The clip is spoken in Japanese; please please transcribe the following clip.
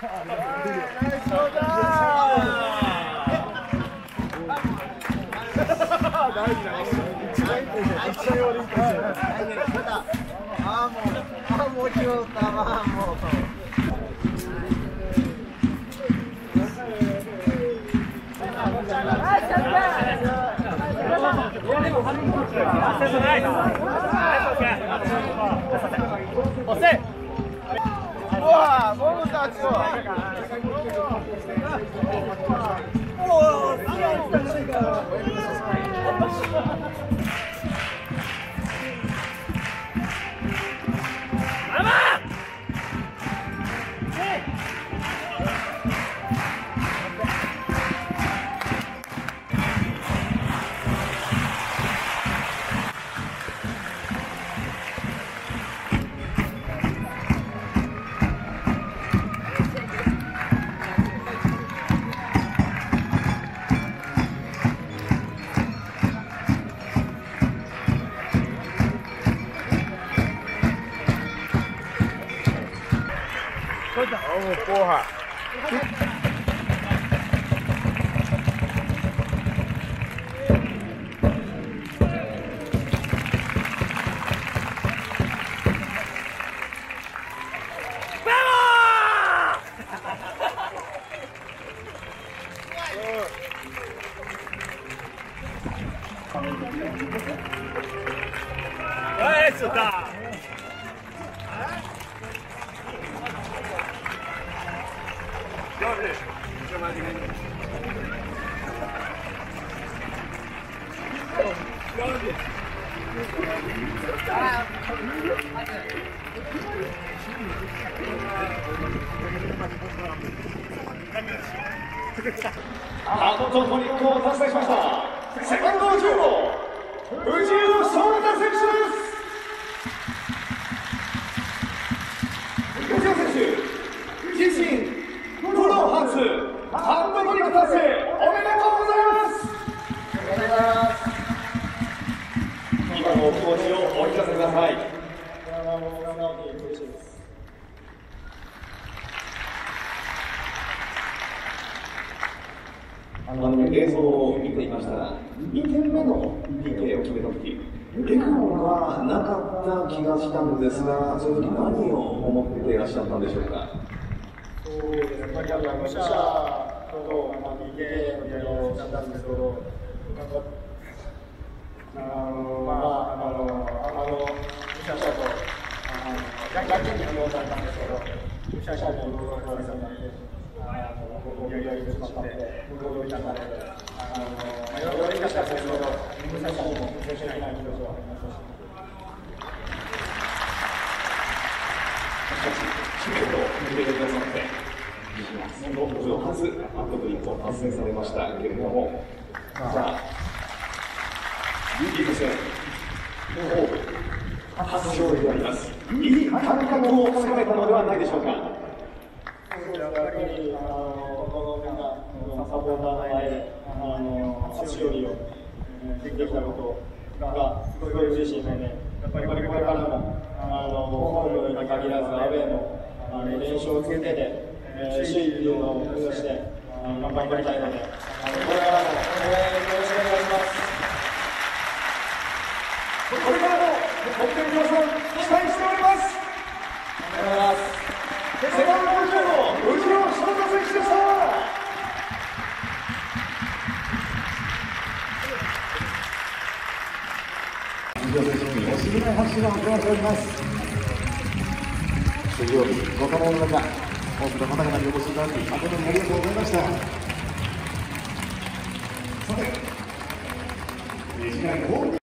もう決まった。もう。哇，我们打球！Oh, porra! Isso tá! ハートとトニックを達成しました。セカンド10号、藤尾翔太選手です。藤尾選手、自身プロ初ハートトニック達成、おめでとうございます。 ありがとうございます。 今のお気持ちをお聞かせください。映像を見ていましたら、2点目の PK を決めたとき、笑顔がなかった気がしたんですが、その時何を思っていらっしゃったんでしょうか。 そうですね、2者と PK のやりをしたんですけど、2者とやけに反応されたんですけど、2者とやりされたんで、やりましたので、僕を見たので、よりかしたんですけど、2者とも選手ない気持ちはありましたし。 しっかりと見てくださって、そのプロ初ハットトリックを達成されましたけれども、じゃあ、リーグ戦、初勝利であります。いい感覚をつかめたのではないでしょうか。 やっぱり、このみんな、サポーターの前で、初勝利をできたことが、すごい嬉しいので、やっぱりこれからも、ホームに限らず、アウェーも連勝をつけてて、首位というのを目指して、頑張りたいので、これからも応援よろしくお願いします。 これからも得点競争期待しております。 ありがとうございます。 セカンド10号、藤尾翔太選手でした。藤尾選手に惜しみない拍手が送られております。水曜日、ご家門の中、多くの方々にお越しいただき、誠にありがとうございました。さて、次回の